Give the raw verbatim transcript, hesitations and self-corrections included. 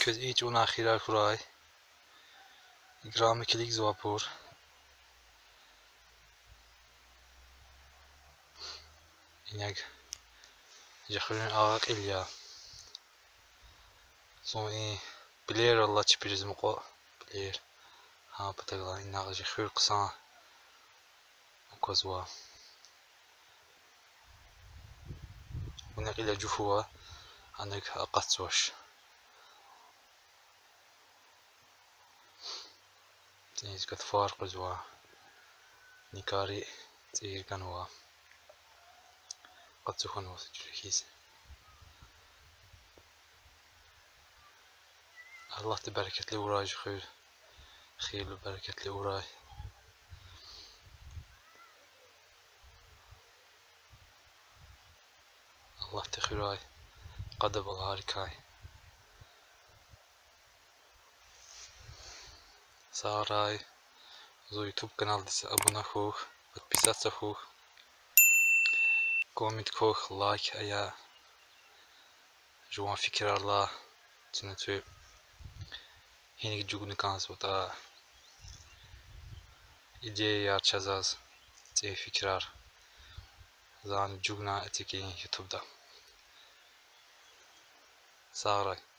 Köz iç una khirar kuray. Gramy kilik zwapur. Inek jakhrin ağak ilya. Son i bilir Allah çipiriz muko. Bilir. Ha patagla inak jakhir qsan. Kozwa. Inek ila jufwa. Anek aqatsosh. تنيز كتفار قزوا نكاري تير كانوا قد سخنوا سجلكيس الله تباركت لي وراي خير خير بركت لي وراي الله تخيراي قدب الهاركاي ساراي زو يوتيوب канал ديس ابونا خوخ подписаться خوخ коммент خوخ لايك ايا جوان فكر الله تنتو هينك جوجن كانس وتا идея чазаз те фикрар зан جوجنا اتيكي يوتيوب دا ساراي